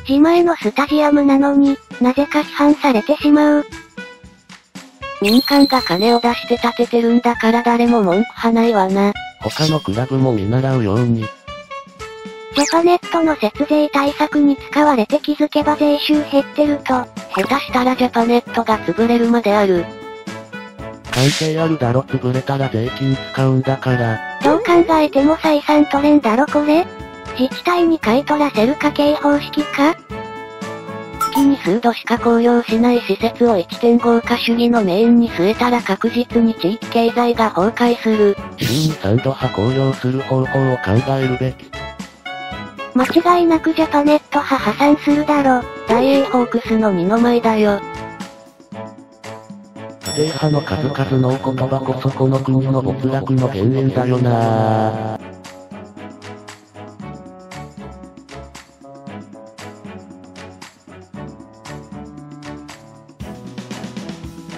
自前のスタジアムなのに、なぜか批判されてしまう。 民間が金を出して建ててるんだから誰も文句はないわな。 他のクラブも見習うように。 ジャパネットの節税対策に使われて気づけば税収減ってると、 下手したらジャパネットが潰れるまである。 関係あるだろ、潰れたら税金使うんだから。 どう考えても採算取れんだろこれ。自治体に買い取らせる家計方式か？ 月に数度しか公用しない施設を 1.5 化主義のメインに据えたら確実に地域経済が崩壊する。 週に3度派公用する方法を考えるべき。 間違いなくジャパネット派破産するだろ。 大英ホークスの二の舞だよ。 家庭派の数々のお言葉こそこの国の没落の原因だよなぁ。